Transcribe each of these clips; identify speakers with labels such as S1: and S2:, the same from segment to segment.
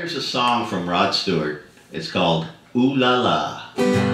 S1: Here's a song from Rod Stewart. It's called Ooh La La.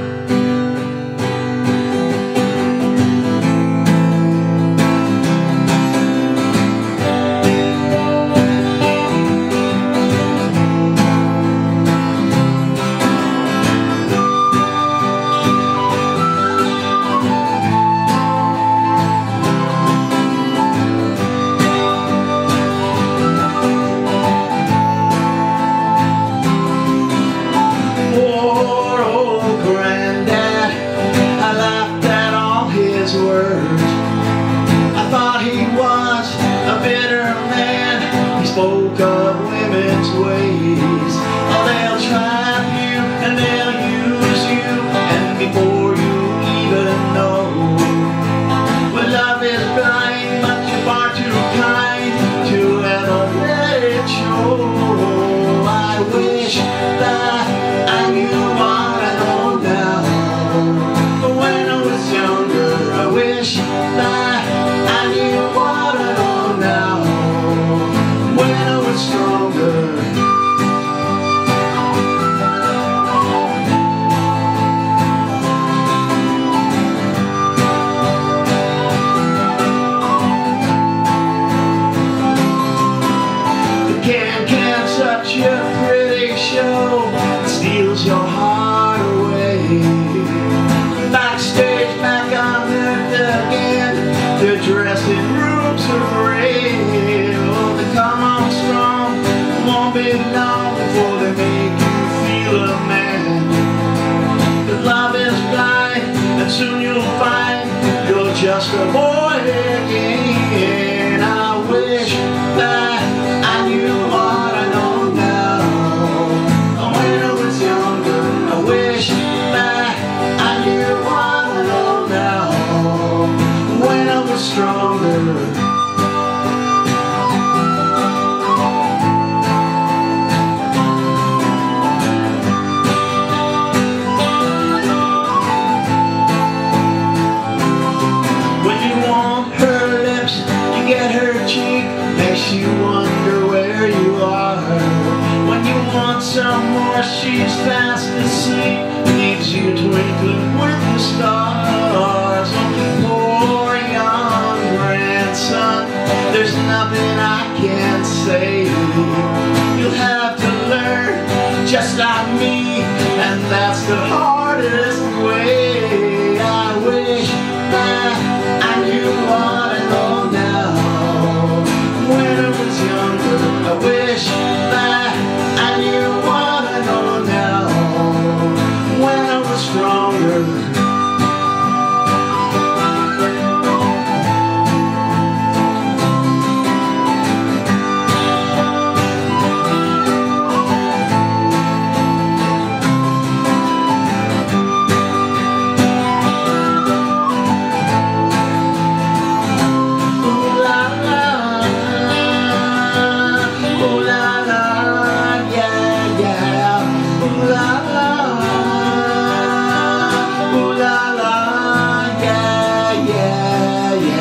S2: I thought he was a bitter man. He spoke of women's ways. Oh, they'll trap you and they'll use you, and before you even know. Well, love is blind, but you're far too kind to ever let it show. I wish that I knew what I know now. But when I was younger, I wish that I knew what I know now. When I was stronger. The can-can's such a pretty show, it steals your heart away. Backstage, back on earth again, they're dressed in robes of gray. Oh, they come on strong, won't be long before they make you feel a man. But love is blind, and soon you'll find you're just a boy again. I wish that I knew what I know now. When I was younger, I wish that I knew what I know now. When I was stronger. When you want her lips, you get her cheek, makes you wonder where you are. When you want some more, she's fast asleep, leaves you twinkling with the stars. Poor young grandson, there's nothing I can say. You'll have to learn just like me, and that's the hardest way. I wish that I knew what I know now. When I was younger, I wish that I knew what I know now. When I was stronger.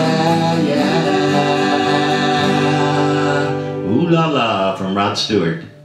S1: Ooh La La from Rod Stewart.